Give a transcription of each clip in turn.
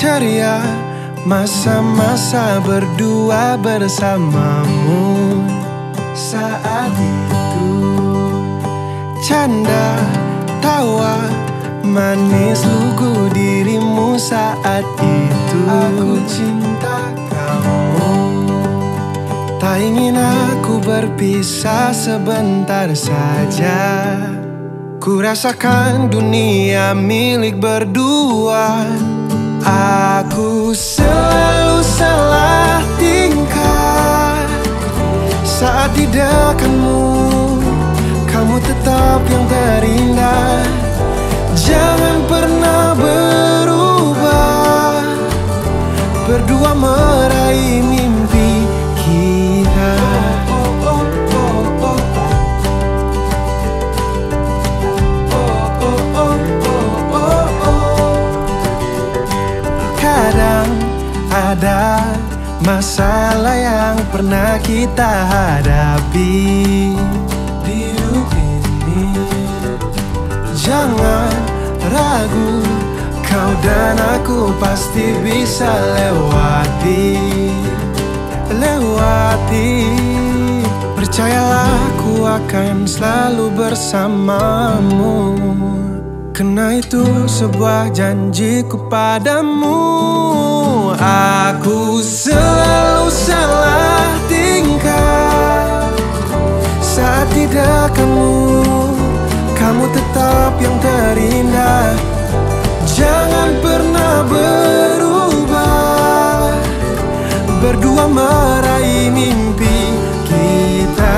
ceria masa-masa berdua bersamamu. Saat itu canda, tawa, manis lugu dirimu. Saat itu aku cinta kamu. Tak ingin aku berpisah sebentar saja. Ku rasakan dunia milik berdua. Aku selalu salah tingkah saat di dekatmu. Kamu tetap yang terindah. Jangan pernah berubah. Berdua meraih mimpi kita. Kadang ada masalah yang pernah kita hadapi di hidup ini. Jangan ragu, kau dan aku pasti bisa lewati. Percayalah, aku akan selalu bersamamu. Karena itu sebuah janjiku padamu. Aku selalu salah tingkah saat di dekatmu. Kamu tetap yang terindah. Jangan pernah berubah. Berdua meraih mimpi kita.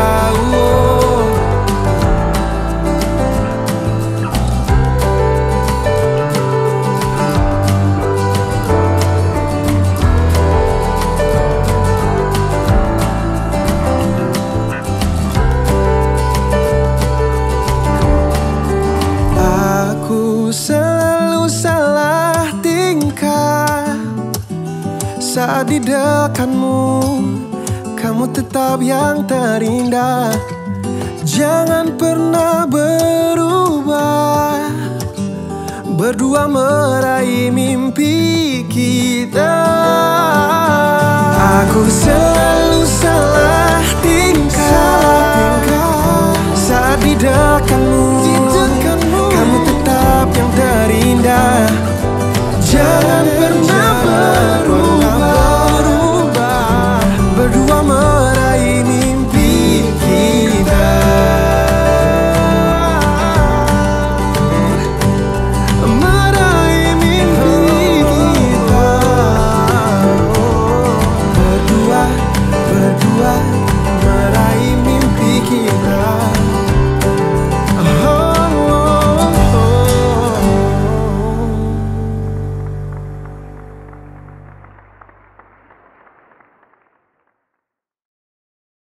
Saat di dekatmu, kamu tetap yang terindah. Jangan pernah berubah. Berdua meraih mimpi kita. Aku selalu salah tingkah saat di dekatmu.